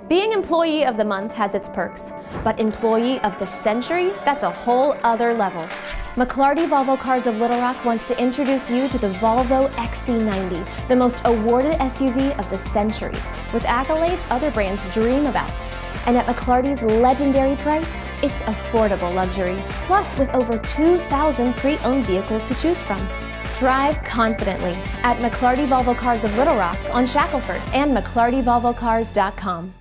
Being Employee of the Month has its perks, but Employee of the Century, that's a whole other level. McLarty Volvo Cars of Little Rock wants to introduce you to the Volvo XC90, the most awarded SUV of the century, with accolades other brands dream about. And at McLarty's legendary price, it's affordable luxury, plus with over 2,000 pre-owned vehicles to choose from. Drive confidently at McLarty Volvo Cars of Little Rock on Shackleford and McLartyVolvoCars.com.